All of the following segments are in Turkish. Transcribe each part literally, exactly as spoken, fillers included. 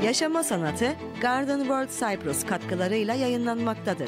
Yaşama Sanatı, Garden World Cyprus katkılarıyla yayınlanmaktadır.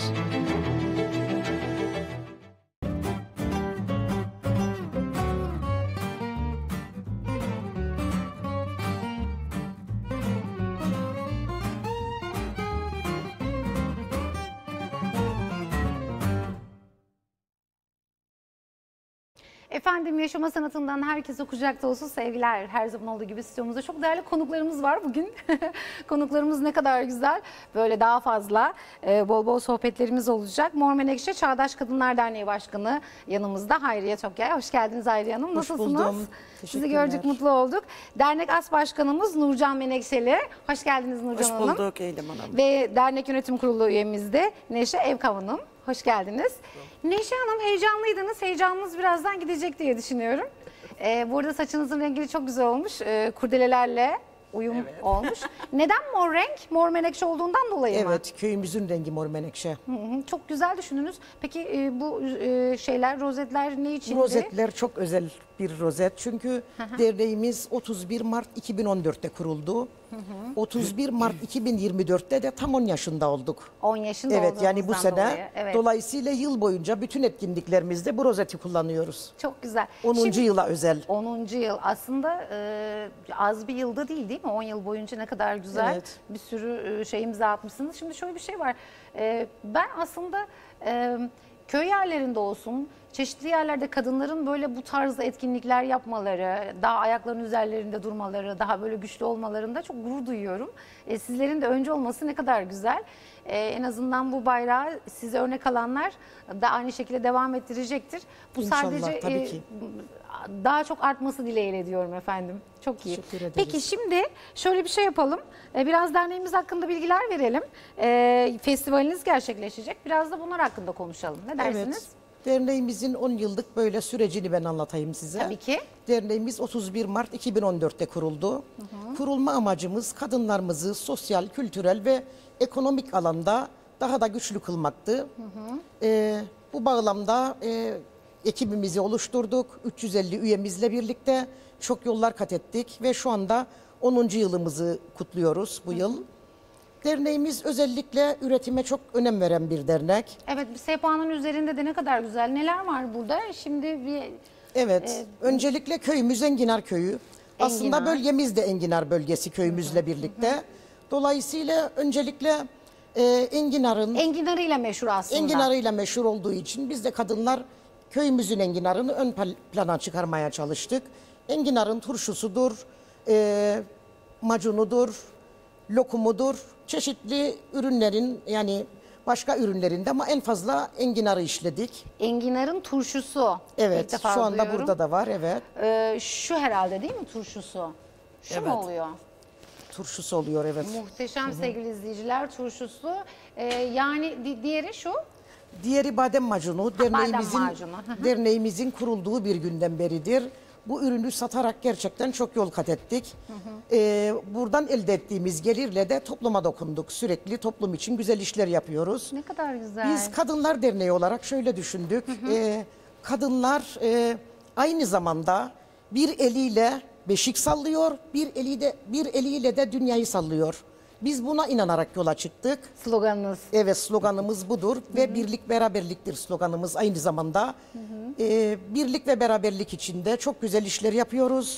Efendim, Yaşama Sanatı'ndan herkese kucak dolusu sevgiler. Her zaman olduğu gibi stüdyomuzda çok değerli konuklarımız var bugün. Konuklarımız ne kadar güzel. Böyle daha fazla e, bol bol sohbetlerimiz olacak. Mor Menekşe Çağdaş Kadınlar Derneği Başkanı yanımızda Hayriye Tokyay. Hoş geldiniz Hayriye Hanım. Hoş Nasılsınız? buldum. Sizi gördük, mutlu olduk. Dernek As Başkanımız Nurcan Menekşeli. Hoş geldiniz Nurcan Hoş Hanım. Hoş bulduk Eylem Hanım. Ve Dernek Yönetim Kurulu üyemiz de Neşe Evkav Hanım. Hoş geldiniz. Neşe Hanım, heyecanlıydınız. Heyecanınız birazdan gidecek diye düşünüyorum. Ee, burada saçınızın rengi çok güzel olmuş. Ee, kurdelelerle uyum evet. olmuş. Neden mor renk? Mor menekşe olduğundan dolayı evet, mı? Evet, köyümüzün rengi mor menekşe. Hı hı, çok güzel düşündünüz. Peki e, bu e, şeyler, rozetler ne içindi? Rozetler çok özel bir rozet. Çünkü hı hı. derneğimiz otuz bir Mart iki bin on dört'te kuruldu. Hı hı. otuz bir Mart iki bin yirmi dört'te de tam on yaşında olduk. on yaşında Evet, yani bu sene dolayı, evet. Dolayısıyla yıl boyunca bütün etkinliklerimizde bu rozeti kullanıyoruz. Çok güzel. onuncu Şimdi, yıla özel. onuncu yıl aslında e, az bir yılda değil değil mi? on yıl boyunca ne kadar güzel evet. bir sürü şey imza atmışsınız. Şimdi şöyle bir şey var. E, ben aslında e, köy yerlerinde olsun, çeşitli yerlerde kadınların böyle bu tarzda etkinlikler yapmaları, daha ayaklarının üzerlerinde durmaları, daha böyle güçlü olmalarında çok gurur duyuyorum. E, sizlerin de önce olması ne kadar güzel. E, en azından bu bayrağı size örnek alanlar da aynı şekilde devam ettirecektir. Bu İnşallah, sadece tabii e, ki. daha çok artması dileğiyle diyorum efendim. Çok iyi. Teşekkür ederiz. Peki şimdi şöyle bir şey yapalım. E, biraz derneğimiz hakkında bilgiler verelim. E, festivaliniz gerçekleşecek. Biraz da bunlar hakkında konuşalım. Ne dersiniz? Evet. Derneğimizin on yıllık böyle sürecini ben anlatayım size. Tabii ki. Derneğimiz otuz bir Mart iki bin on dört'te kuruldu. Hı hı. Kurulma amacımız kadınlarımızı sosyal, kültürel ve ekonomik alanda daha da güçlü kılmaktı. Hı hı. Ee, bu bağlamda e, ekibimizi oluşturduk. üç yüz elli üyemizle birlikte çok yollar kat ettik ve şu anda onuncu yılımızı kutluyoruz bu hı hı. yıl. Derneğimiz özellikle üretime çok önem veren bir dernek. Evet, bir sehpanın üzerinde de ne kadar güzel. Neler var burada? Şimdi bir... Evet, e, öncelikle köyümüz Enginar Köyü. Enginar. Aslında bölgemiz de Enginar bölgesi köyümüzle hı hı. birlikte. Hı hı. Dolayısıyla öncelikle e, enginarın... Enginarıyla meşhur aslında. Enginarıyla meşhur olduğu için biz de kadınlar köyümüzün enginarını ön plana çıkarmaya çalıştık. Enginarın turşusudur, e, macunudur, lokumudur, çeşitli ürünlerin yani başka ürünlerinde ama en fazla enginarı işledik. Enginarın turşusu. Evet, şu anda duyuyorum. Burada da var, evet. Ee, şu herhalde değil mi turşusu? Şu evet. mu oluyor? Turşusu oluyor, evet. Muhteşem. Hı -hı. Sevgili izleyiciler, turşusu. Ee, yani di diğeri şu? Diğeri badem macunu. Derneğimizin, badem macunu. Hı -hı. derneğimizin kurulduğu bir günden beridir. Bu ürünü satarak gerçekten çok yol kat ettik. Hı hı. Ee, buradan elde ettiğimiz gelirle de topluma dokunduk. Sürekli toplum için güzel işler yapıyoruz. Ne kadar güzel. Biz Kadınlar Derneği olarak şöyle düşündük. Hı hı. Ee, kadınlar e, aynı zamanda bir eliyle beşik sallıyor, bir eliyle, bir eliyle de dünyayı sallıyor. Biz buna inanarak yola çıktık. Sloganınız. Evet, sloganımız budur. Hı hı. Ve birlik beraberliktir sloganımız aynı zamanda. Hı hı. Ee, birlik ve beraberlik içinde çok güzel işler yapıyoruz.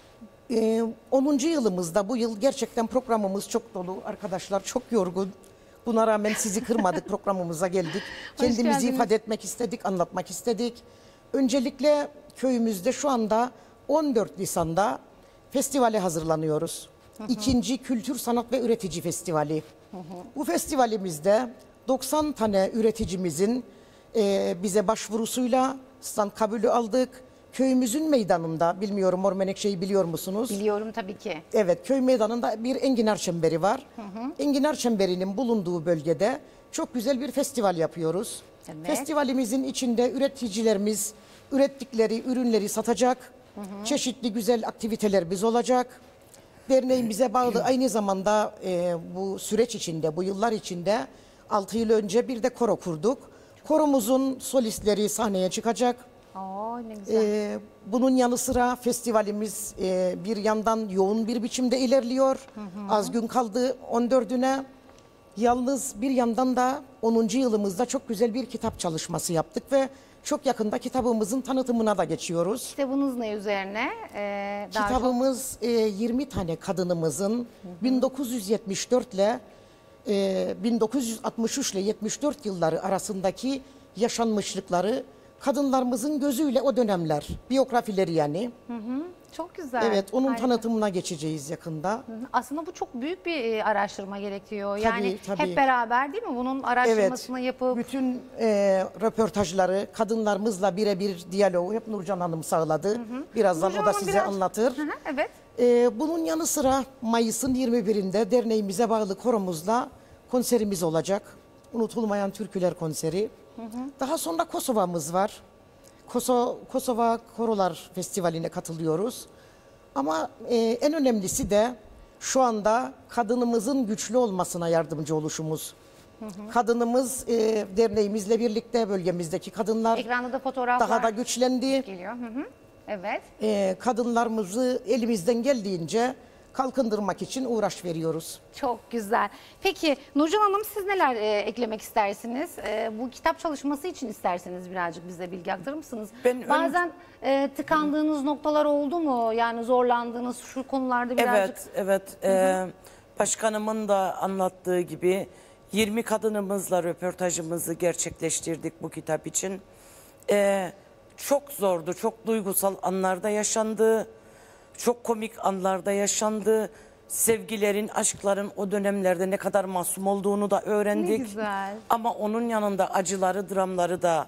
Ee, onuncu yılımızda bu yıl gerçekten programımız çok dolu. Arkadaşlar çok yorgun. Buna rağmen sizi kırmadık, programımıza geldik. Kendimizi ifade etmek istedik, anlatmak istedik. Öncelikle köyümüzde şu anda on dört Nisan'da festivale hazırlanıyoruz. Hı hı. İkinci Kültür, Sanat ve Üretici Festivali. Hı hı. Bu festivalimizde doksan tane üreticimizin e, bize başvurusuyla stand kabulü aldık. Köyümüzün meydanında, bilmiyorum Mor Menekşe'yi biliyor musunuz? Biliyorum tabii ki. Evet, köy meydanında bir enginar çemberi var. Hı hı. Enginar çemberinin bulunduğu bölgede çok güzel bir festival yapıyoruz. Evet. Festivalimizin içinde üreticilerimiz ürettikleri ürünleri satacak. Hı hı. Çeşitli güzel aktivitelerimiz olacak. Derneğimize bağlı aynı zamanda e, bu süreç içinde, bu yıllar içinde altı yıl önce bir de koro kurduk. Koromuzun solistleri sahneye çıkacak. Oo, ne güzel. Ee, bunun yanı sıra festivalimiz e, bir yandan yoğun bir biçimde ilerliyor. Hı hı. Az gün kaldı on dördüne. Yalnız bir yandan da onuncu yılımızda çok güzel bir kitap çalışması yaptık ve çok yakında kitabımızın tanıtımına da geçiyoruz. Kitabınız ne üzerine? Ee, daha Kitabımız e, yirmi tane kadınımızın hı hı. bin dokuz yüz yetmiş dört ile e, bin dokuz yüz altmış üç ile yetmiş dört yılları arasındaki yaşanmışlıkları, kadınlarımızın gözüyle o dönemler, biyografileri yani. Hı hı. Çok güzel. Evet, onun Harika. tanıtımına geçeceğiz yakında. Hı hı. Aslında bu çok büyük bir e, araştırma gerekiyor. Yani Tabii, tabii. hep beraber değil mi? Bunun araştırmasını Evet, yapıp... bütün e, röportajları kadınlarımızla birebir diyaloğu hep Nurcan Hanım sağladı. Hı hı. Birazdan Nurcan o da Hanım size biraz... anlatır. Hı hı, evet. E, bunun yanı sıra Mayıs'ın yirmi birinde derneğimize bağlı koromuzla konserimiz olacak. Unutulmayan Türküler konseri. Hı hı. Daha sonra Kosova'mız var. Koso, Kosova Korolar Festivali'ne katılıyoruz. Ama e, en önemlisi de şu anda kadınımızın güçlü olmasına yardımcı oluşumuz. Hı hı. Kadınımız e, derneğimizle birlikte bölgemizdeki kadınlar Ekranda da fotoğraflar daha da güçlendi. geliyor. Hı hı. Evet. E, kadınlarımızı elimizden geldiğince kalkındırmak için uğraş veriyoruz. Çok güzel. Peki Nurcan Hanım, siz neler e, eklemek istersiniz? E, bu kitap çalışması için isterseniz birazcık bize bilgi aktarır mısınız? Ben Bazen e, tıkandığınız noktalar oldu mu? Yani zorlandığınız şu konularda birazcık... Evet, evet. Ee, başkanımın da anlattığı gibi yirmi kadınımızla röportajımızı gerçekleştirdik bu kitap için. Ee, çok zordu, çok duygusal anlarda yaşandı. Çok komik anlarda yaşandı. Sevgilerin, aşkların o dönemlerde ne kadar masum olduğunu da öğrendik. Ne güzel. Ama onun yanında acıları, dramları da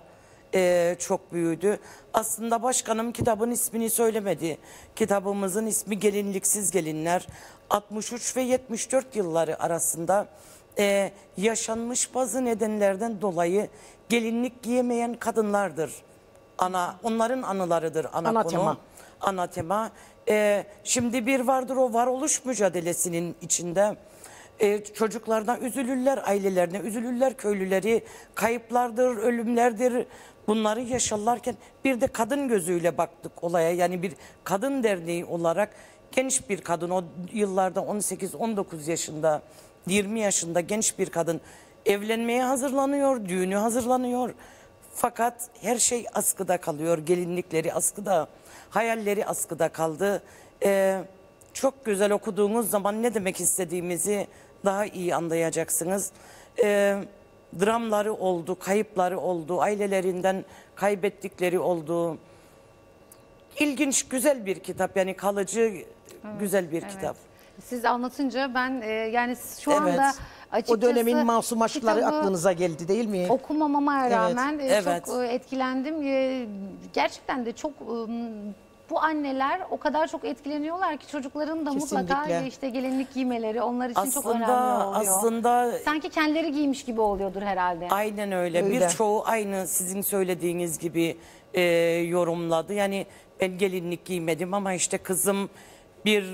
e, çok büyüdü. Aslında başkanım kitabın ismini söylemedi. Kitabımızın ismi Gelinliksiz Gelinler. altmış üç ve yetmiş dört yılları arasında e, yaşanmış bazı nedenlerden dolayı gelinlik giyemeyen kadınlardır. Ana, onların anılarıdır ana, Ana konu. tema. Ana tema. Ee, şimdi bir vardır o varoluş mücadelesinin içinde. Ee, çocuklardan üzülürler, ailelerine üzülürler, köylüleri kayıplardır, ölümlerdir. Bunları yaşarlarken bir de kadın gözüyle baktık olaya. Yani bir kadın derneği olarak genç bir kadın, o yıllarda on sekiz on dokuz yaşında, yirmi yaşında genç bir kadın evlenmeye hazırlanıyor, düğünü hazırlanıyor. Fakat her şey askıda kalıyor, gelinlikleri askıda, hayalleri askıda kaldı. Ee, çok güzel okuduğunuz zaman ne demek istediğimizi daha iyi anlayacaksınız. Ee, dramları oldu, kayıpları oldu, ailelerinden kaybettikleri oldu. İlginç, güzel bir kitap, yani kalıcı, evet, güzel bir evet. kitap. Siz anlatınca ben e, yani şu anda Evet. açıkçası... O dönemin masum aşkları kitabı aklınıza geldi değil mi? okumamama rağmen e, Evet. çok e, etkilendim. E, Gerçekten de çok... e, Bu anneler o kadar çok etkileniyorlar ki çocukların da mutlaka Kesinlikle. işte gelinlik giymeleri onlar için çok önemli Aslında oluyor. aslında Sanki kendileri giymiş gibi oluyordur herhalde. aynen öyle. Öyle. Birçoğu aynı sizin söylediğiniz gibi e, yorumladı. Yani ben gelinlik giymedim ama işte kızım bir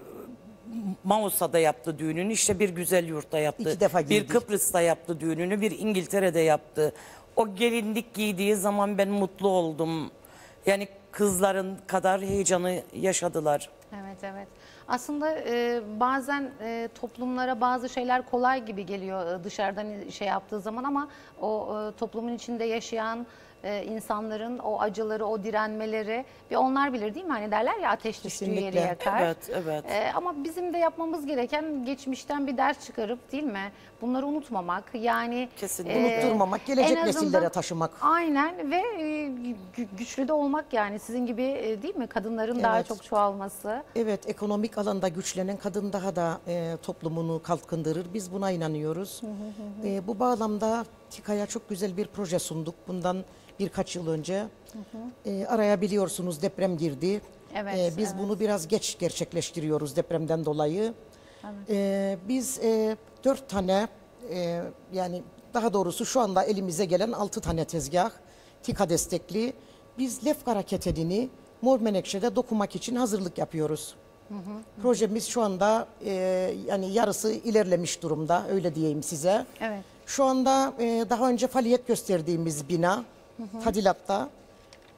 Mausa'da yaptı düğününü, işte bir güzel yurtta yaptı. İki defa bir giydik. Kıbrıs'ta yaptı düğününü, bir İngiltere'de yaptı. O gelinlik giydiği zaman ben mutlu oldum. Yani kızların kadar heyecanı yaşadılar. Evet evet. Aslında e, bazen e, toplumlara bazı şeyler kolay gibi geliyor e, dışarıdan şey yaptığı zaman ama o e, toplumun içinde yaşayan e, insanların o acıları, o direnmeleri bir onlar bilir değil mi? Hani derler ya ateş düştüğü yeri Kesinlikle. yakar. Evet, evet. E, ama bizim de yapmamız gereken geçmişten bir ders çıkarıp değil mi? Bunları unutmamak yani. Kesinlikle. Unutturmamak, gelecek en azından- nesillere taşımak. Aynen ve e, gü- güçlü de olmak yani sizin gibi e, değil mi? Kadınların daha Evet. çok çoğalması. Evet, ekonomik alanda güçlenen kadın daha da e, toplumunu kalkındırır. Biz buna inanıyoruz. E, bu bağlamda TİKA'ya çok güzel bir proje sunduk. Bundan birkaç yıl önce. E, araya biliyorsunuz deprem girdi. Evet, E, biz evet. bunu biraz geç gerçekleştiriyoruz depremden dolayı. E, biz e, dört tane e, yani daha doğrusu şu anda elimize gelen altı tane tezgah TİKA destekli. Biz Lefkara Keteli'ni Mor Menekşe'de dokumak için hazırlık yapıyoruz. Hı hı. Projemiz şu anda e, yani yarısı ilerlemiş durumda, öyle diyeyim size. Evet. Şu anda e, daha önce faaliyet gösterdiğimiz bina, hı hı. tadilatta.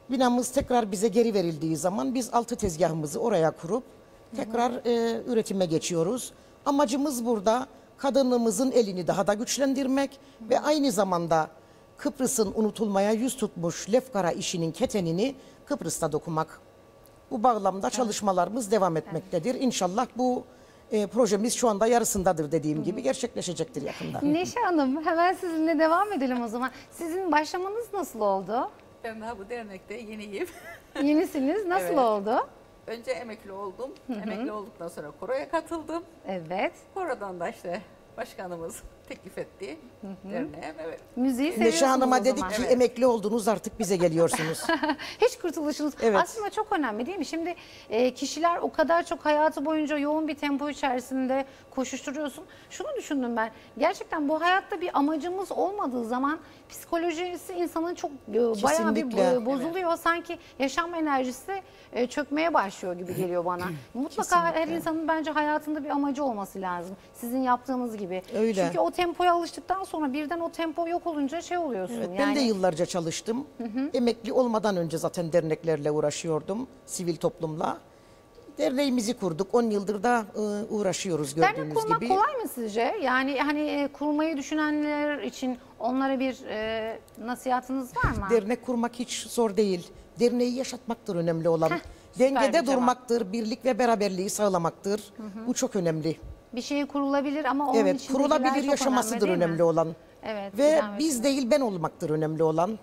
binamız tekrar bize geri verildiği zaman biz altı tezgahımızı oraya kurup tekrar e, üretime geçiyoruz. Amacımız burada kadınımızın elini daha da güçlendirmek ve aynı zamanda Kıbrıs'ın unutulmaya yüz tutmuş lefkara işinin ketenini Kıbrıs'ta dokumak. Bu bağlamda çalışmalarımız devam etmektedir. İnşallah bu e, projemiz şu anda yarısındadır dediğim gibi gerçekleşecektir yakında. Neşe Hanım, hemen sizinle devam edelim o zaman. Sizin başlamanız nasıl oldu? Ben daha bu dernekte yeniyim. Yenisiniz. Nasıl Evet. oldu? Önce emekli oldum. Emekli olduktan sonra koroya katıldım. Evet. Korodan da işte başkanımız teklif etti derneğe. Evet. Müziği seviyorsunuz Neşe Hanım'a o dedik zaman. ki emekli oldunuz artık bize geliyorsunuz. Hiç kurtuluşunuz. Evet. Aslında çok önemli değil mi? Şimdi e, kişiler o kadar çok hayatı boyunca yoğun bir tempo içerisinde koşuşturuyorsun. Şunu düşündüm ben. Gerçekten bu hayatta bir amacımız olmadığı zaman psikolojisi insanın çok e, bayağı bir Kesinlikle. bo- bozuluyor. Sanki yaşam enerjisi e, çökmeye başlıyor gibi geliyor bana. Mutlaka her Kesinlikle. insanın bence hayatında bir amacı olması lazım. Sizin yaptığınız gibi. Öyle. Çünkü o tempoya alıştıktan sonra birden o tempo yok olunca şey oluyorsun. Evet, yani. ben de yıllarca çalıştım. Emekli olmadan önce zaten derneklerle uğraşıyordum, sivil toplumla. Derneğimizi kurduk. on yıldır da e, uğraşıyoruz Dernek gördüğünüz kurmak gibi. kolay mı sizce? Yani hani e, kurmayı düşünenler için onlara bir e, nasihatınız var mı? Dernek kurmak hiç zor değil. Derneği yaşatmaktır önemli olan. Heh, süper bir Dengede cevap. durmaktır, birlik ve beraberliği sağlamaktır. Bu çok önemli. Bir şey kurulabilir ama onun Evet, içindekiler kurulabilir çok yaşamasıdır önemli, değil önemli mi? olan. Evet. Ve idame biz etmek. değil ben olmaktır önemli olan.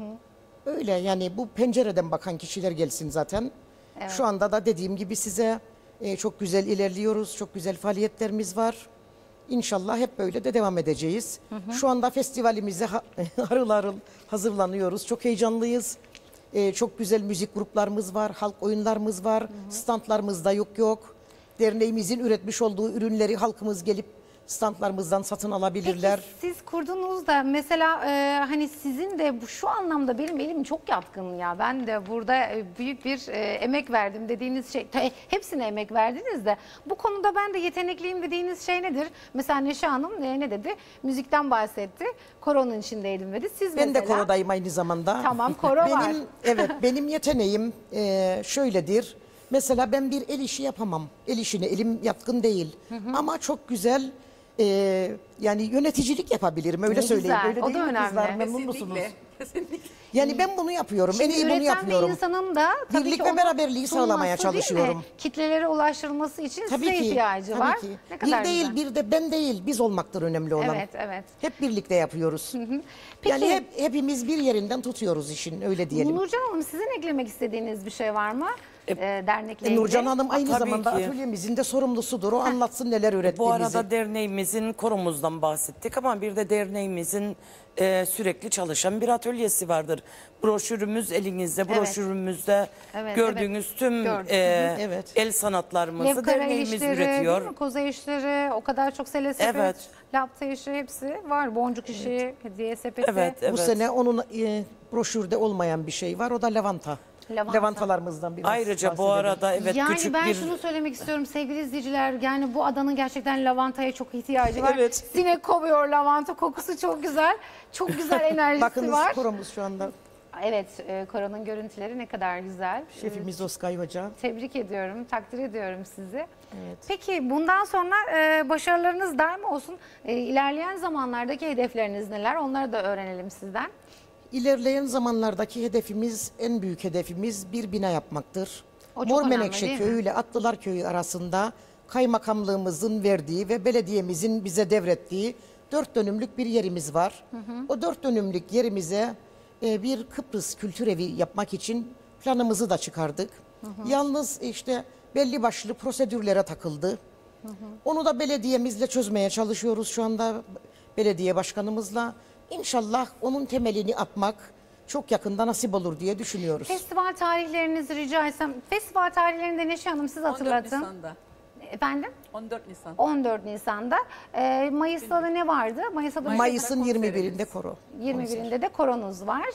Öyle yani bu pencereden bakan kişiler gelsin zaten. Şu anda da dediğim gibi size e, çok güzel ilerliyoruz. Çok güzel faaliyetlerimiz var. İnşallah hep böyle de devam edeceğiz. Şu anda festivalimize ha- harıl harıl hazırlanıyoruz. Çok heyecanlıyız. E, çok güzel müzik gruplarımız var. Halk oyunlarımız var. Standlarımız da yok yok. Derneğimizin üretmiş olduğu ürünleri halkımız gelip standlarımızdan satın alabilirler. Peki siz kurdunuz da mesela e, hani sizin de bu, şu anlamda benim elim çok yatkın ya. Ben de burada e, büyük bir e, emek verdim dediğiniz şey. Ta- hepsine emek verdiniz de bu konuda ben de yetenekliyim dediğiniz şey nedir? Mesela Neşe Hanım e, ne dedi? Müzikten bahsetti. Koronun içindeydim dedi. Siz Ben de mesela... korodayım aynı zamanda. Tamam, koro var. benim, Evet, benim yeteneğim e, şöyledir. Mesela ben bir el işi yapamam. El işine elim yatkın değil. Ama çok güzel e, yani yöneticilik yapabilirim. Öyle Ne söyleyeyim. güzel, Öyle o da değil mi önemli. kızlar? Memnun musunuz? Kesinlikle. Kesinlikle. Yani ben bunu yapıyorum. en Şimdi iyi bunu üreten yapıyorum. bir insanın da tabii Birlik ki ve onu beraberliği sağlamaya sunması, değil mi? çalışıyorum. Kitlelere ulaştırılması için Tabii size ki. ihtiyacı tabii var. ki. Ne kadar bir değil, güzel. bir de ben değil. Biz olmaktır önemli olan. Evet, evet. Hep birlikte yapıyoruz. Peki- Yani hep hepimiz bir yerinden tutuyoruz işin, öyle diyelim. Nurcan Hanım sizin eklemek istediğiniz bir şey var mı? E, dernekle E, ilgili. Nurcan Hanım aynı Tabii zamanda ki. atölyemizin de sorumlusudur. O anlatsın neler Bu ürettiğimizi. arada derneğimizin koromuzdan bahsettik ama bir de derneğimizin e, sürekli çalışan bir atölyesi vardır. Broşürümüz elinizde, Evet. broşürümüzde Evet, gördüğünüz evet. tüm Gördüm. e, Evet. el sanatlarımızı Levkara derneğimiz işleri, üretiyor. değil mi? Koza işleri, o kadar çok sele sepet, Evet. lapta işi hepsi var. Boncuk işi, hediye sepeti. Evet, evet. Bu sene onun e, broşürde olmayan bir şey var. O da lavanta. Lavanta. Lavantalarımızdan biraz Ayrıca bu bahsedelim. arada evet yani küçük ben bir şunu söylemek istiyorum sevgili izleyiciler. Yani bu adanın gerçekten lavantaya çok ihtiyacı var. Evet. Sinek kovuyor lavanta, kokusu çok güzel. Çok güzel enerjisi Bakınız var. koromuz şu anda. Evet, e, koronun görüntüleri ne kadar güzel. Şefimiz Oskay Hoca. Tebrik ediyorum, takdir ediyorum sizi. Evet. Peki bundan sonra e, başarılarınız daim olsun. E, ilerleyen zamanlardaki hedefleriniz neler? Onları da öğrenelim sizden. İlerleyen zamanlardaki hedefimiz, en büyük hedefimiz bir bina yapmaktır. O çok Mor önemli, Menekşe değil mi? Köyü ile Atlılar Köyü arasında kaymakamlığımızın verdiği ve belediyemizin bize devrettiği dört dönümlük bir yerimiz var. O dört dönümlük yerimize e, bir Kıbrıs Kültür Evi yapmak için planımızı da çıkardık. Yalnız işte belli başlı prosedürlere takıldı. Onu da belediyemizle çözmeye çalışıyoruz şu anda, belediye başkanımızla. İnşallah onun temelini atmak çok yakında nasip olur diye düşünüyoruz. Festival tarihlerinizi rica etsem. Festival tarihlerini de Neşe Hanım siz on dört hatırlatın. Nisan'da. Efendim? on dört Nisan. on dört Nisan'da. E, Mayıs'ta da ne vardı? Mayıs'ta da Mayıs'ın konserimiz. yirmi birinde koro. yirmi birinde de koronuz var.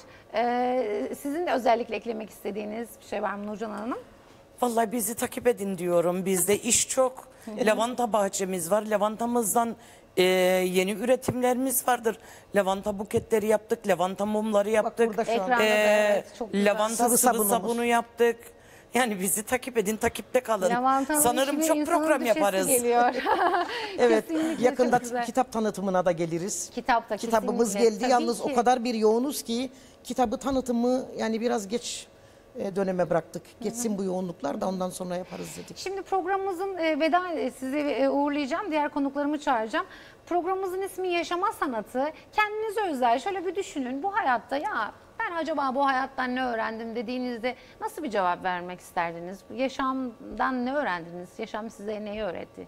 E, sizin de özellikle eklemek istediğiniz bir şey var mı Nurcan Hanım? Vallahi bizi takip edin diyorum. Bizde iş çok. Lavanta bahçemiz var. Lavantamızdan Ee, yeni üretimlerimiz vardır. Lavanta buketleri yaptık, lavanta mumları yaptık. burada şu an. Ekranda da evet, çok güzel. lavanta Sıvı sıvı, sabunumuz. sabunu yaptık. Yani bizi takip edin, takipte kalın. Lavantanın Sanırım içine çok insanın program düşesi yaparız. Geliyor. Evet, Kesinlikle yakında çok güzel. kitap tanıtımına da geliriz. Kitapta Kitabımız kesinlikle. geldi. Tabii Yalnız ki. o kadar bir yoğunuz ki kitabı tanıtımı yani biraz geç e, döneme bıraktık. Geçsin bu yoğunluklar da ondan sonra yaparız dedik. Şimdi programımızın e, veda e, sizi e, uğurlayacağım. Diğer konuklarımı çağıracağım. Programımızın ismi Yaşama Sanatı. Kendinize özel şöyle bir düşünün. Bu hayatta ya ben acaba bu hayattan ne öğrendim dediğinizde nasıl bir cevap vermek isterdiniz? Yaşamdan ne öğrendiniz? Yaşam size neyi öğretti?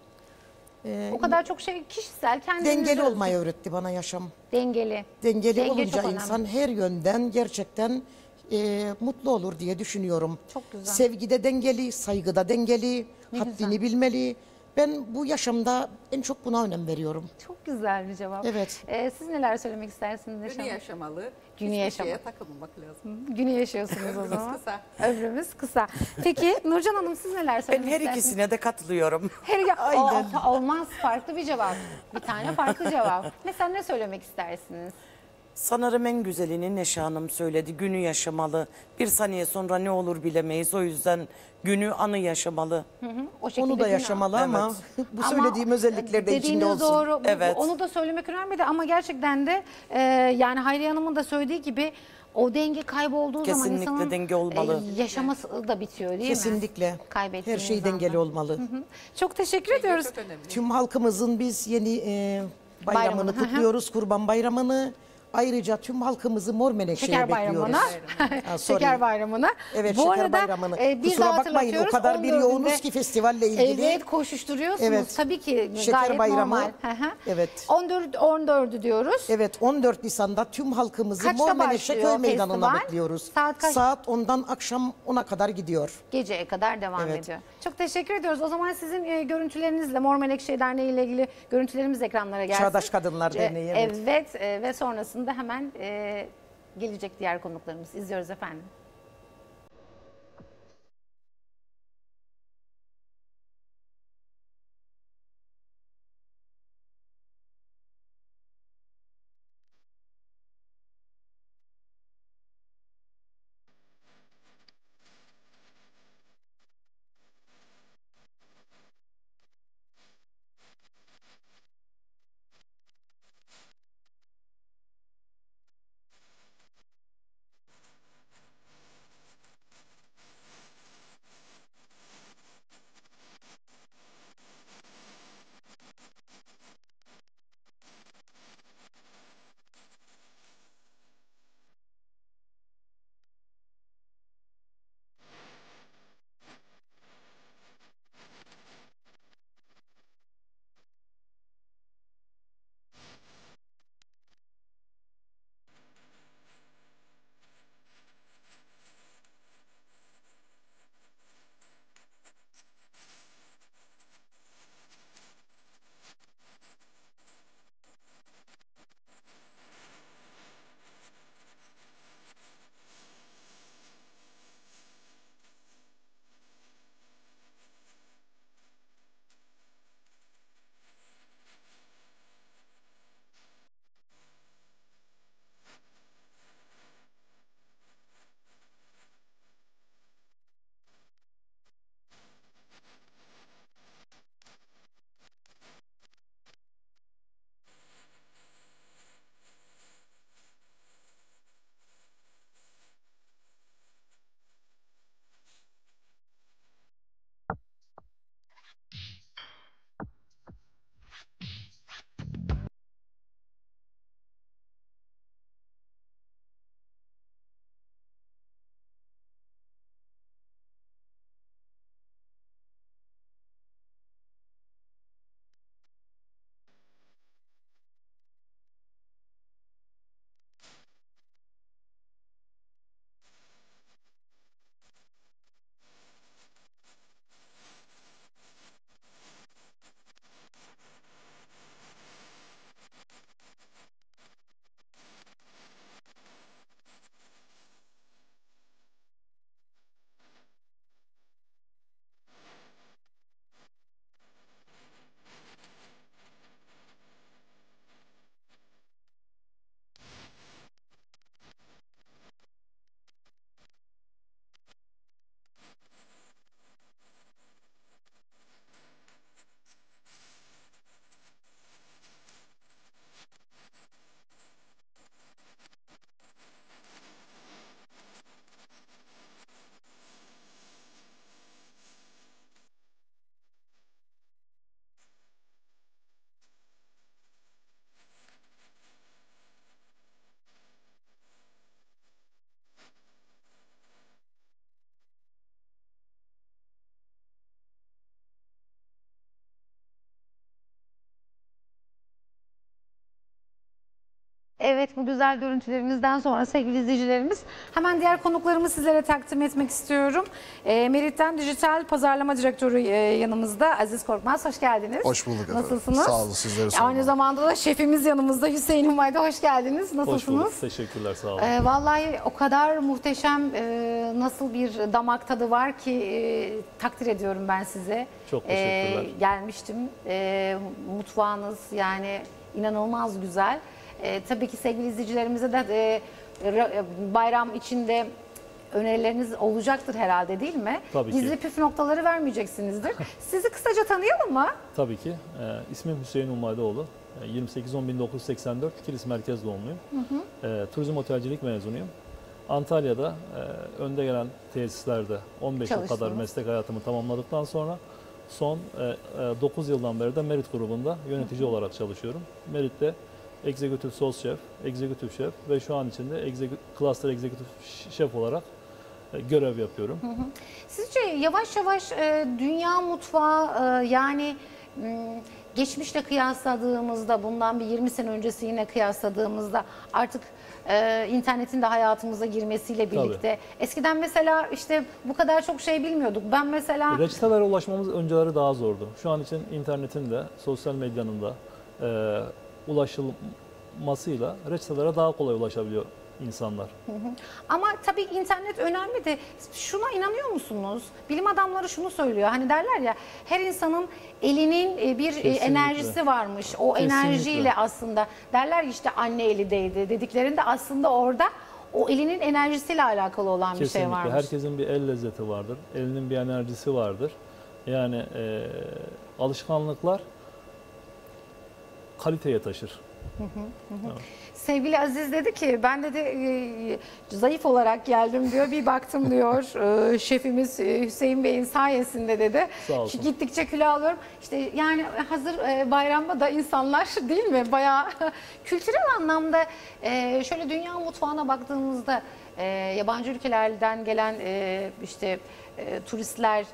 Ee, O kadar çok şey kişisel, kendinize Dengeli özgü. olmayı öğretti bana yaşam. Dengeli. Dengeli Denge olunca çok önemli. insan her yönden gerçekten e, mutlu olur diye düşünüyorum. Çok güzel. Sevgide dengeli, saygıda dengeli, Ne haddini güzel. bilmeli. Ben bu yaşamda en çok buna önem veriyorum. Çok güzel bir cevap. Evet. Ee, siz neler söylemek istersiniz? Günü Yaşam? yaşamalı. Günü Hiçbir yaşama. şeye takılmamak lazım. Günü yaşıyorsunuz o Ömrümüz zaman. kısa. Ömrümüz kısa. Peki Nurcan Hanım siz neler Ben söylemek her istersiniz? ikisine de katılıyorum. Her ya, Aynen. o- olmaz farklı bir cevap. Bir tane farklı cevap. Mesela ne söylemek istersiniz? Sanırım en güzelini Neşe Hanım söyledi. Günü yaşamalı. Bir saniye sonra ne olur bilemeyiz. O yüzden günü anı yaşamalı. Hı hı, o şekilde Onu da günü- yaşamalı ama bu Ama söylediğim özellikler de içinde dediğiniz olsun. doğru. Bu- Evet. Onu da söylemek önemli de ama gerçekten de e, yani Hayriye Hanım'ın da söylediği gibi o denge kaybolduğu zaman Kesinlikle insanın denge olmalı. e, yaşaması da bitiyor değil mi? Kesinlikle. Kaybettiğiniz Her şey anda. dengeli olmalı. Hı. Çok teşekkür ediyoruz. Çok önemli. Tüm halkımızın biz yeni e, bayramını Bayramını, hı hı. kutluyoruz, Kurban Bayramı'nı. Ayrıca tüm halkımızı Mor Menekşe'ye Şeker bekliyoruz. Bayramı'na. Ha, sorry. Şeker Bayramı'na. Evet, Bu Şeker arada, Bayramı'nı. e, bir Kusura daha bakmayın o hatırlatıyoruz. kadar bir on dördünde yoğunuz ki festivalle ilgili. Evet koşuşturuyorsunuz. Evet. Tabii ki Şeker gayet Bayramı. normal. Hı hı. Evet. on dört, on dördü diyoruz. Evet, on dört Nisan'da tüm halkımızı Kaçta Mor Menekşe başlıyor Köy Meydanı'na festival? bekliyoruz. Saat kaç? Saat ondan akşam ona kadar gidiyor. Geceye kadar devam Evet. ediyor. Çok teşekkür ediyoruz. O zaman sizin e, görüntülerinizle Mor Menekşe Derneği ile ilgili görüntülerimiz ekranlara gelsin. Çağdaş Kadınlar E, Derneği, evet. Evet e, ve sonrasında hemen e, gelecek diğer konuklarımız. İzliyoruz efendim. Evet, bu güzel görüntülerimizden sonra sevgili izleyicilerimiz hemen diğer konuklarımı sizlere takdim etmek istiyorum. E, Merit'ten Dijital Pazarlama Direktörü e, yanımızda Aziz Korkmaz, hoş geldiniz. Hoş bulduk efendim. Nasılsınız? Sağ olun, sizleri E, sormalı. Aynı zamanda da şefimiz yanımızda Hüseyin Humayda, hoş geldiniz. Nasılsınız? Hoş bulduk, teşekkürler, sağ olun. E, vallahi o kadar muhteşem e, nasıl bir damak tadı var ki e, takdir ediyorum ben size. Çok teşekkürler. E, gelmiştim. E, mutfağınız yani inanılmaz güzel. E, tabii ki sevgili izleyicilerimize de e, ra- bayram içinde önerileriniz olacaktır herhalde, değil mi? Tabii ki. Gizli püf noktaları vermeyeceksinizdir. Sizi kısaca tanıyalım mı? Tabii ki. E, ismim Hüseyin Umaydoğlu. E, yirmi sekiz on bin dokuz yüz seksen dört Kilis Merkez doğumluyum. Hı hı. E, turizm otelcilik mezunuyum. Antalya'da e, önde gelen tesislerde on beş yıl kadar Çalıştınız. meslek hayatımı tamamladıktan sonra son e, e, dokuz yıldan beri de Merit grubunda yönetici hı hı. olarak çalışıyorum. Merit'te Executive Sos Şef, Executive Şef ve şu an içinde Executive, Cluster Executive Şef olarak e, görev yapıyorum. Hı hı. Sizce yavaş yavaş e, dünya mutfağı e, yani m, geçmişle kıyasladığımızda, bundan bir yirmi sene öncesi yine kıyasladığımızda artık e, internetin de hayatımıza girmesiyle birlikte. Tabii. Eskiden mesela işte bu kadar çok şey bilmiyorduk. Ben mesela... Reçetelere ulaşmamız önceleri daha zordu. Şu an için internetin de, sosyal medyanın da e, ulaşılmasıyla reçetelere daha kolay ulaşabiliyor insanlar. Hı hı. Ama tabii internet önemli de şuna inanıyor musunuz? Bilim adamları şunu söylüyor. Hani derler ya, her insanın elinin bir Kesinlikle. enerjisi varmış. O Kesinlikle. enerjiyle aslında derler ya, işte anne eli değdi dediklerinde aslında orada o elinin enerjisiyle alakalı olan Kesinlikle. bir şey varmış. Herkesin bir el lezzeti vardır. Elinin bir enerjisi vardır. Yani e, alışkanlıklar kaliteye taşır. Hı hı, hı. Evet. Sevgili Aziz dedi ki, ben dedi e, zayıf olarak geldim diyor, bir baktım diyor e, şefimiz e, Hüseyin Bey'in sayesinde dedi. Sağ olsun. Gittikçe kilo alıyorum. İşte yani hazır e, bayramda da insanlar değil mi bayağı kültürel anlamda e, şöyle dünya mutfağına baktığımızda e, yabancı ülkelerden gelen e, işte e, turistler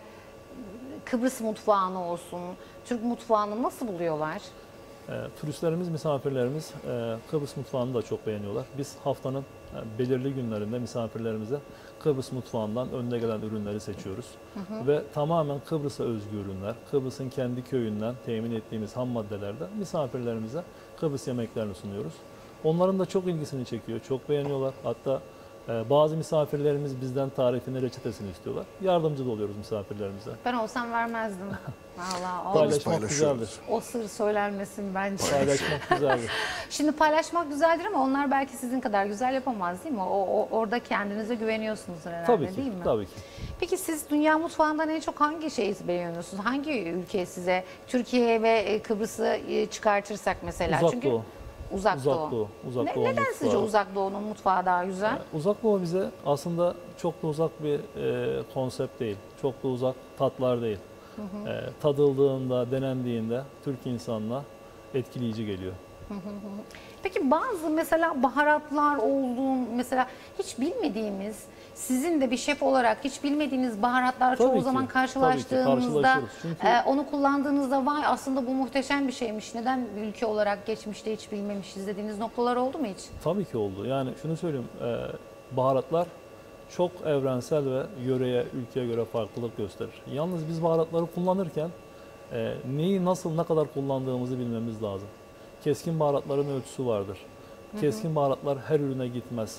Kıbrıs mutfağını olsun, Türk mutfağını nasıl buluyorlar? E, turistlerimiz, misafirlerimiz e, Kıbrıs mutfağını da çok beğeniyorlar. Biz haftanın e, belirli günlerinde misafirlerimize Kıbrıs mutfağından önde gelen ürünleri seçiyoruz. Hı hı. Ve tamamen Kıbrıs'a özgü ürünler, Kıbrıs'ın kendi köyünden temin ettiğimiz ham maddelerde misafirlerimize Kıbrıs yemeklerini sunuyoruz. Onların da çok ilgisini çekiyor, çok beğeniyorlar. Hatta e, bazı misafirlerimiz bizden tarifini, reçetesini istiyorlar. Yardımcı da oluyoruz misafirlerimize. Ben olsam vermezdim. Vallahi Paylaşmak güzeldir. O sır söylenmesin bence. Paylaşmak güzeldir. Şimdi paylaşmak güzeldir ama onlar belki sizin kadar güzel yapamaz, değil mi? O, o orada kendinize güveniyorsunuz herhalde, tabii ki, değil mi? Tabii ki. Peki siz dünya mutfağından en çok hangi şeyi beğeniyorsunuz? Hangi ülke size, Türkiye ve Kıbrıs'ı çıkartırsak mesela? Uzak Çünkü Doğu. Uzak, Uzak Doğu. Doğu. Uzak ne, Doğu neden mutfağı. sizce Uzak Doğu'nun mutfağı daha güzel? Yani Uzak Doğu bize aslında çok da uzak bir e, konsept değil. Çok da uzak tatlar değil. Hı hı. E, tadıldığında, denendiğinde Türk insanına etkileyici geliyor. Hı hı hı. Peki bazı mesela baharatlar olduğun, mesela hiç bilmediğimiz, sizin de bir şef olarak hiç bilmediğiniz baharatlar Tabii çoğu ki, zaman karşılaştığınızda, karşılaşıyoruz. Çünkü e, onu kullandığınızda vay aslında bu muhteşem bir şeymiş, neden bir ülke olarak geçmişte hiç bilmemişiz dediğiniz noktalar oldu mu hiç? Tabii ki oldu. Yani şunu söyleyeyim, e, baharatlar çok evrensel ve yöreye, ülkeye göre farklılık gösterir. Yalnız biz baharatları kullanırken e, neyi nasıl, ne kadar kullandığımızı bilmemiz lazım. Keskin baharatların ölçüsü vardır. Keskin hı hı. baharatlar her ürüne gitmez.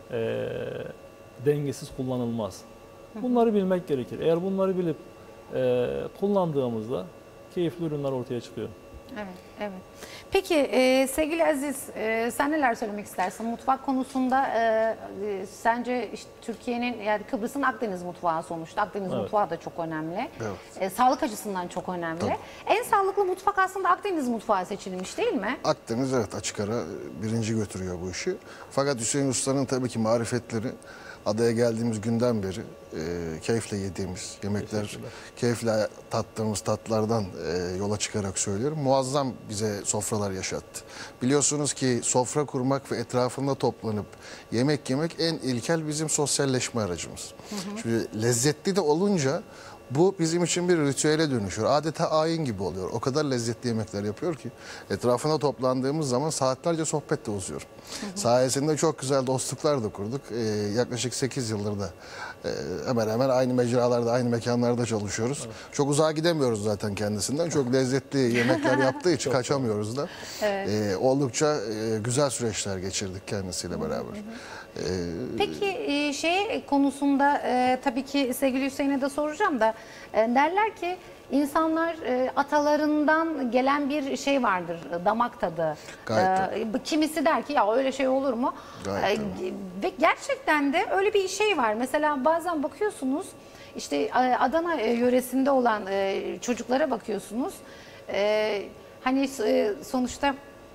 E, dengesiz kullanılmaz. Bunları bilmek gerekir. Eğer bunları bilip e, kullandığımızda keyifli ürünler ortaya çıkıyor. Evet, evet. Peki e, sevgili Aziz, e, sen neler söylemek istersin? Mutfak konusunda e, e, sence işte Türkiye'nin, yani Kıbrıs'ın Akdeniz mutfağı sonuçta. Akdeniz evet. mutfağı da çok önemli. Evet. E, sağlık açısından çok önemli. Tabii. En sağlıklı mutfak aslında Akdeniz mutfağı seçilmiş değil mi? Akdeniz evet, açık ara birinci götürüyor bu işi. Fakat Hüseyin Usta'nın tabii ki marifetleri adaya geldiğimiz günden beri e, keyifle yediğimiz yemekler, keyifle tattığımız tatlardan e, yola çıkarak söylüyorum. Muazzam bize sofralar yaşattı. Biliyorsunuz ki sofra kurmak ve etrafında toplanıp yemek yemek en ilkel bizim sosyalleşme aracımız. Hı hı. Şimdi lezzetli de olunca Bu bizim için bir ritüele dönüşüyor. Adeta ayin gibi oluyor. O kadar lezzetli yemekler yapıyor ki etrafına toplandığımız zaman saatlerce sohbet de uzuyor. Sayesinde çok güzel dostluklar da kurduk. Ee, yaklaşık sekiz yıldır da e, hemen hemen aynı mecralarda, aynı mekanlarda çalışıyoruz. Evet. Çok uzağa gidemiyoruz zaten kendisinden. Çok lezzetli yemekler yaptığı için kaçamıyoruz da. Evet. Ee, oldukça e, güzel süreçler geçirdik kendisiyle beraber. Ee, Peki şey konusunda e, tabii ki sevgili Hüseyin'e de soracağım da e, derler ki insanlar e, atalarından gelen bir şey vardır, damak tadı. Gayet E, kimisi der ki ya öyle şey olur mu? Gayet E, ve gerçekten de öyle bir şey var. Mesela bazen bakıyorsunuz işte e, Adana e, yöresinde olan e, çocuklara bakıyorsunuz. E, hani e, sonuçta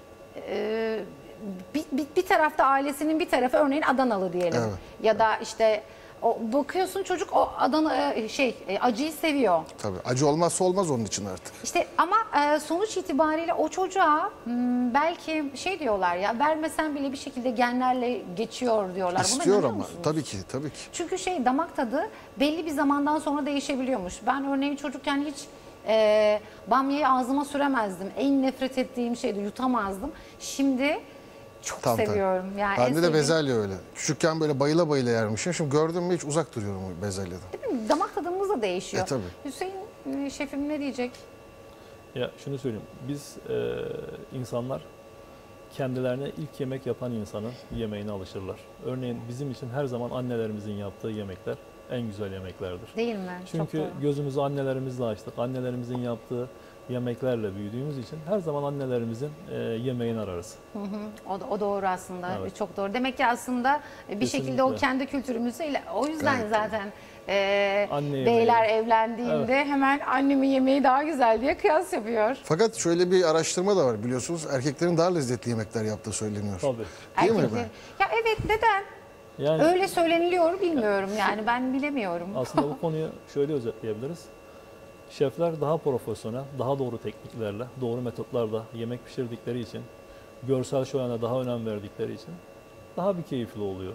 e, Bir, bir, bir tarafta ailesinin bir tarafı örneğin Adanalı diyelim. Evet. Ya da işte o, bakıyorsun çocuk o Adana şey acıyı seviyor. Tabii acı olmazsa olmaz onun için artık. İşte ama e, sonuç itibariyle o çocuğa m, belki şey diyorlar ya vermesen bile bir şekilde genlerle geçiyor diyorlar. Buna İstiyor inanıyor ama musunuz? tabii ki tabii ki. Çünkü şey damak tadı belli bir zamandan sonra değişebiliyormuş. Ben örneğin çocukken hiç e, bamyayı ağzıma süremezdim. En nefret ettiğim şeydi, yutamazdım. Şimdi çok Tam, seviyorum. tam. Yani Bende de sevdiğim... bezelye öyle. Küçükken böyle bayıla bayıla yermişim. Şimdi gördüm mü hiç uzak duruyorum o bezelyeden. Değil mi? Damak tadımız da değişiyor. E, tabii. Hüseyin e, şefim ne diyecek? Ya şunu söyleyeyim. Biz e, insanlar kendilerine ilk yemek yapan insanın yemeğine alışırlar. Örneğin bizim için her zaman annelerimizin yaptığı yemekler en güzel yemeklerdir. Değil mi? Çünkü Çok doğru. gözümüzü annelerimizle açtık. Annelerimizin yaptığı yemeklerle büyüdüğümüz için her zaman annelerimizin e, yemeğini ararız. Hı hı. O, da- o doğru aslında. Evet. Çok doğru. Demek ki aslında bir Kesinlikle. şekilde o kendi kültürümüzle o yüzden Evet. zaten e, Anne yemeği. beyler evlendiğinde Evet. hemen annemin yemeği daha güzel diye kıyas yapıyor. Fakat şöyle bir araştırma da var biliyorsunuz. Erkeklerin daha lezzetli yemekler yaptığı söyleniyor. Tabii. Değil mi? Erkekler- Ya evet neden? Yani Öyle söyleniliyor bilmiyorum yani ben bilemiyorum. aslında bu konuyu şöyle özetleyebiliriz. Şefler daha profesyonel, daha doğru tekniklerle, doğru metotlarla yemek pişirdikleri için, görsel şölene daha önem verdikleri için daha bir keyifli oluyor.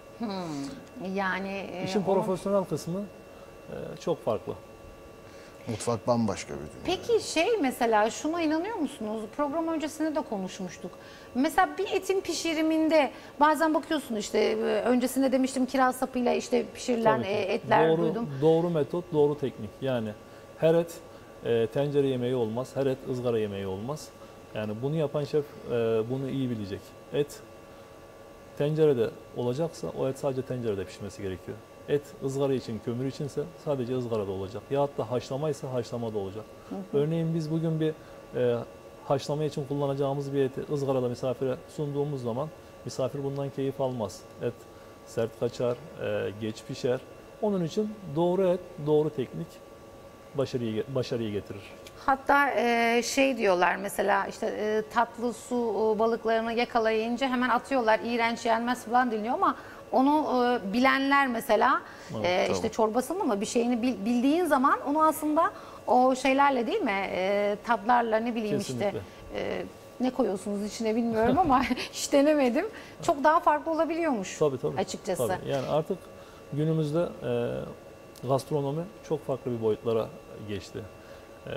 Yani e, İşin o- profesyonel kısmı e, çok farklı. Mutfak bambaşka bir dünya. Peki şey mesela şuna inanıyor musunuz? Program öncesinde de konuşmuştuk. Mesela bir etin pişiriminde bazen bakıyorsun işte e, öncesinde demiştim kiraz sapıyla işte pişirilen Tabii ki. e, etler doğru, duydum. Doğru metot, doğru teknik. Yani her et e, tencere yemeği olmaz, her et ızgara yemeği olmaz. Yani bunu yapan şef e, bunu iyi bilecek. Et tencerede olacaksa o et sadece tencerede pişmesi gerekiyor. Et ızgara için, kömür içinse sadece ızgarada olacak. Ya da haşlama ise haşlamada olacak. Hı hı. Örneğin biz bugün bir e, haşlama için kullanacağımız bir eti ızgarada misafire sunduğumuz zaman misafir bundan keyif almaz. Et sert kaçar, e, geç pişer. Onun için doğru et, doğru teknik başarıyı başarıyı getirir. Hatta e, şey diyorlar mesela işte e, tatlı su e, balıklarını yakalayınca hemen atıyorlar. İğrenç yenmez falan deniliyor ama onu e, bilenler mesela Evet, e, işte çorbasını mı bir şeyini bil- bildiğin zaman onu aslında o şeylerle değil mi e, tatlarla ne bileyim Kesinlikle. işte e, ne koyuyorsunuz içine bilmiyorum ama hiç denemedim. Çok daha farklı olabiliyormuş Tabii tabii. açıkçası. Tabii. Yani artık günümüzde e, gastronomi çok farklı bir boyutlara geçti. E,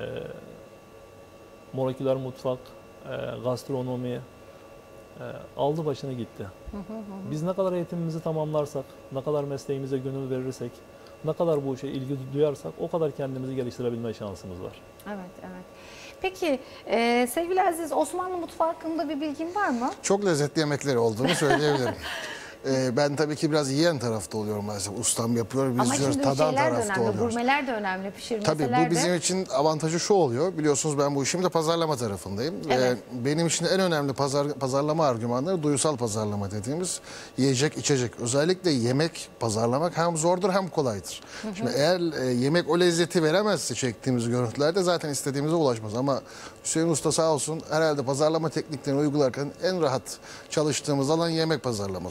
moleküler mutfak, e, gastronomi e, aldı başını gitti. Hı hı hı. Biz ne kadar eğitimimizi tamamlarsak, ne kadar mesleğimize gönül verirsek, ne kadar bu işe ilgi duyarsak o kadar kendimizi geliştirebilme şansımız var. Evet, evet. Peki e, sevgili Aziz, Osmanlı mutfağı hakkında bir bilgin var mı? Çok lezzetli yemekleri olduğunu söyleyebilirim. Ee, ben tabii ki biraz yiyen tarafta oluyorum maalesef. Ustam yapıyor, biz Ama diyoruz şimdi tadan şeyler de tarafta önemli, oluyoruz. gurmeler de önemli, pişirmeseler Tabii de. bu bizim için avantajı şu oluyor. Biliyorsunuz ben bu işim de pazarlama tarafındayım. Evet. Ee, benim için en önemli pazar, pazarlama argümanları duysal pazarlama dediğimiz yiyecek içecek. Özellikle yemek pazarlamak hem zordur hem kolaydır. Hı hı. Şimdi eğer e, yemek o lezzeti veremezse çektiğimiz görüntülerde zaten istediğimize ulaşmaz. Ama Hüseyin Usta sağ olsun herhalde pazarlama tekniklerini uygularken en rahat çalıştığımız alan yemek pazarlaması oluyor. Çünkü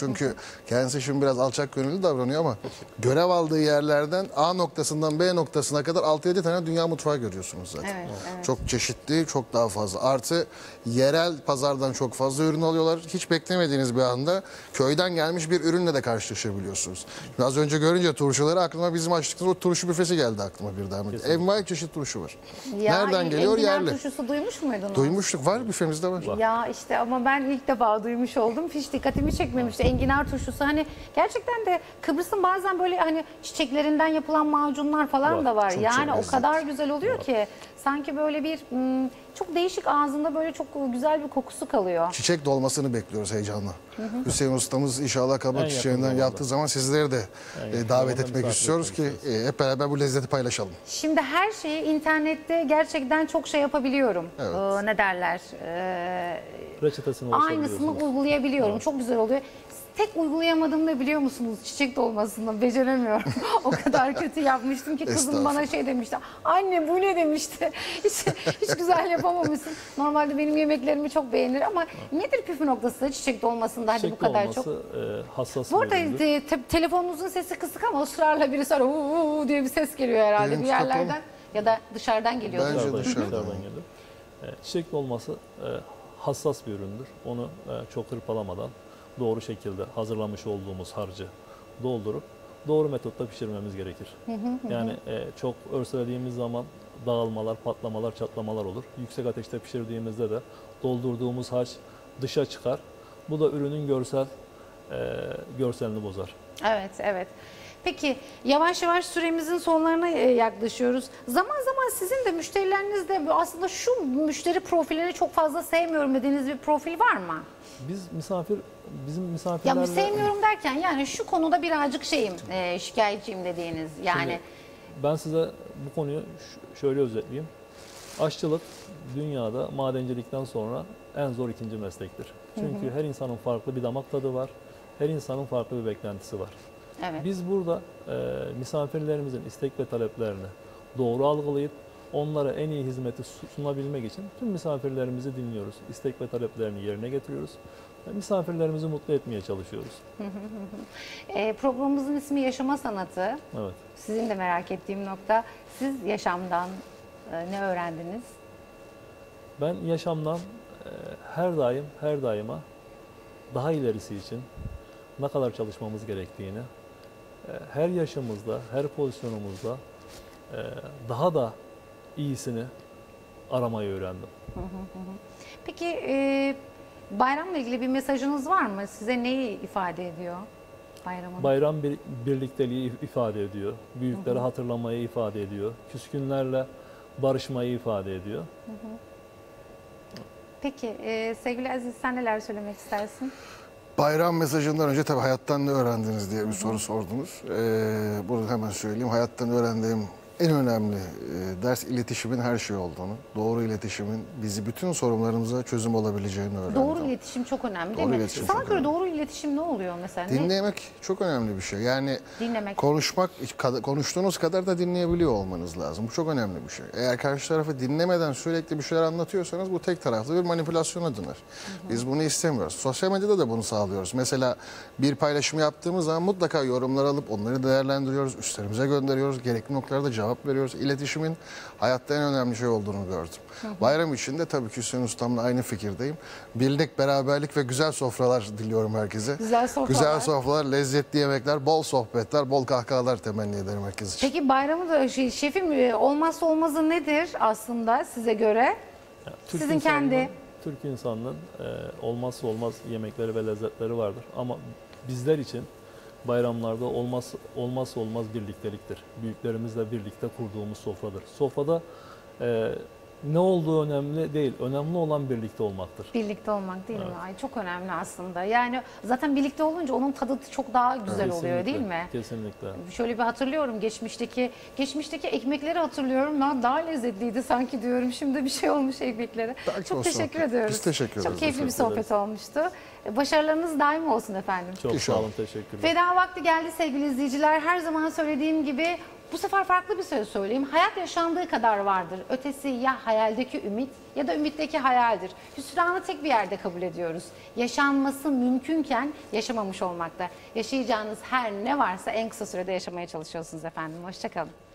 Çünkü kendisi şimdi biraz alçak gönüllü davranıyor ama görev aldığı yerlerden A noktasından B noktasına kadar altı yedi tane dünya mutfağı görüyorsunuz zaten. Evet, evet. Çok çeşitli, çok daha fazla. Artı yerel pazardan çok fazla ürün alıyorlar. Hiç beklemediğiniz bir anda köyden gelmiş bir ürünle de karşılaşabiliyorsunuz. Şimdi az önce görünce turşuları aklıma bizim açtığımız o turşu büfesi geldi aklıma birden. Envai çeşit turşu var. Ya, Nereden geliyor? enginar Yerli. turşusu duymuş muydunuz? Duymuştuk, var büfemizde var. Ya işte ama ben ilk defa duymuş oldum. Hiç dikkatimi çekmemişti. Enginar turşusu hani gerçekten de Kıbrıs'ın bazen böyle hani çiçeklerinden yapılan macunlar falan Var. da var. Çok Yani çok o lezzetli. kadar güzel oluyor ki sanki böyle bir hmm, çok değişik, ağzında böyle çok güzel bir kokusu kalıyor. Çiçek dolmasını bekliyoruz heyecanla. Hüseyin ustamız inşallah kabak En yakın çiçeğinden zamanda. yaptığı zaman sizleri de En e, yakın davet zamanda etmek misafir istiyoruz ki etmek e, hep beraber bu lezzeti paylaşalım. Şimdi her şeyi internette gerçekten çok şey yapabiliyorum. Evet. Ee, ne derler? Ee, Reçetesini aynısını oluşturabiliyorsunuz. uygulayabiliyorum. Çok güzel oluyor. Tek uygulayamadığım ne biliyor musunuz? Çiçek dolmasını beceremiyorum. O kadar kötü yapmıştım ki kızım bana şey demişti. Anne bu ne demişti. Hiç, hiç güzel yapamamışsın. Normalde benim yemeklerimi çok beğenir ama nedir püf noktası çiçek dolmasında hadi Çiçek bu kadar dolması, çok? e, hassas Bu arada bir üründür. te- te- telefonunuzun sesi kısık ama ısrarla biri sonra uuu uuu diye bir ses geliyor herhalde Benim bir yerlerden ya da dışarıdan geliyor. Bence Dışarıdan, dışarıdan. dışarıdan gelir. E, çiçek dolması e, hassas bir üründür. Onu e, çok hırpalamadan doğru şekilde hazırlamış olduğumuz harcı doldurup doğru metotta pişirmemiz gerekir. Yani e, çok örselediğimiz zaman dağılmalar, patlamalar, çatlamalar olur. Yüksek ateşte pişirdiğimizde de doldurduğumuz harç dışa çıkar. Bu da ürünün görsel e, görselini bozar. Evet, evet. Peki yavaş yavaş süremizin sonlarına e, yaklaşıyoruz. Zaman zaman sizin de müşterileriniz de aslında şu müşteri profilini çok fazla sevmiyorum dediğiniz bir profil var mı? Biz misafir, bizim Ya misafirlerle... bu sevmiyorum derken yani şu konuda birazcık şeyim, e, şikayetçiyim dediğiniz yani. Şimdi ben size bu konuyu ş- şöyle özetleyeyim. Aşçılık dünyada madencilikten sonra en zor ikinci meslektir. Çünkü her insanın farklı bir damak tadı var. Her insanın farklı bir beklentisi var. Evet. Biz burada e, misafirlerimizin istek ve taleplerini doğru algılayıp onlara en iyi hizmeti sunabilmek için tüm misafirlerimizi dinliyoruz. İstek ve taleplerini yerine getiriyoruz. Ve misafirlerimizi mutlu etmeye çalışıyoruz. E, programımızın ismi Yaşama Sanatı. Evet. Sizin de merak ettiğim nokta, siz yaşamdan e, ne öğrendiniz? Ben yaşamdan e, her daim, her daima daha ilerisi için ne kadar çalışmamız gerektiğini, e, her yaşımızda, her pozisyonumuzda e, daha da iyisini aramayı öğrendim. Peki e, bayramla ilgili bir mesajınız var mı? Size neyi ifade ediyor bayramın? Bayram bir, birlikteliği ifade ediyor. Büyükleri hatırlamayı ifade ediyor. Küskünlerle barışmayı ifade ediyor. Peki e, sevgili Aziz, sen neler söylemek istersin? Bayram mesajından önce tabii hayattan ne öğrendiniz diye bir soru sordunuz. Ee, bunu hemen söyleyeyim. Hayattan öğrendiğim en önemli e, ders iletişimin her şey olduğunu, doğru iletişimin bizi bütün sorunlarımıza çözüm olabileceğini öğrendim. Doğru iletişim çok önemli değil Doğru mi? iletişim Sana çok göre önemli. doğru iletişim ne oluyor mesela? Ne? Dinlemek çok önemli bir şey. Yani Dinlemek. konuşmak, konuştuğunuz kadar da dinleyebiliyor olmanız lazım. Bu çok önemli bir şey. Eğer karşı tarafı dinlemeden sürekli bir şeyler anlatıyorsanız bu tek taraflı bir manipülasyona döner. Biz bunu istemiyoruz. Sosyal medyada da bunu sağlıyoruz. Mesela bir paylaşım yaptığımız zaman mutlaka yorumlar alıp onları değerlendiriyoruz. Üstlerimize gönderiyoruz. Gerekli noktalarda cevap veriyoruz. İletişimin hayatta en önemli şey olduğunu gördüm. Bayram için de tabii ki Hüseyin Ustam'la aynı fikirdeyim. Birlik, beraberlik ve güzel sofralar diliyorum herkese. Güzel sofralar. Güzel sofralar, lezzetli yemekler, bol sohbetler, bol kahkahalar temenni ederim herkes için. Peki bayramı da şey, şefim e, olmazsa olmazı nedir aslında size göre? Yani Türk Sizin insanının- kendi- Türk insanının e, olmazsa olmaz yemekleri ve lezzetleri vardır. Ama bizler için bayramlarda olmaz olmazsa olmaz birlikteliktir. Büyüklerimizle birlikte kurduğumuz sofradır. Sofrada e, ne olduğu önemli değil. Önemli olan birlikte olmaktır. Birlikte olmak değil mi? Ay, çok önemli aslında. Yani zaten birlikte olunca onun tadı çok daha güzel oluyor değil mi? Kesinlikle. Şöyle bir hatırlıyorum geçmişteki geçmişteki ekmekleri hatırlıyorum. Ben daha lezzetliydi sanki diyorum. Şimdi bir şey olmuş ekmeklere. Belki Çok o teşekkür sohbet. ediyoruz. Biz teşekkür Çok ederiz. keyifli bir Teşekkür sohbet ederiz. olmuştu. Başarılarınız daim olsun efendim. Çok İnşallah. sağ olun. Teşekkürler. Veda vakti geldi sevgili izleyiciler. Her zaman söylediğim gibi Bu sefer farklı bir söz söyleyeyim. Hayat yaşandığı kadar vardır. Ötesi ya hayaldeki ümit ya da ümitteki hayaldir. Hüsranı tek bir yerde kabul ediyoruz. Yaşanması mümkünken yaşamamış olmakta. Yaşayacağınız her ne varsa en kısa sürede yaşamaya çalışıyorsunuz efendim. Hoşça kalın.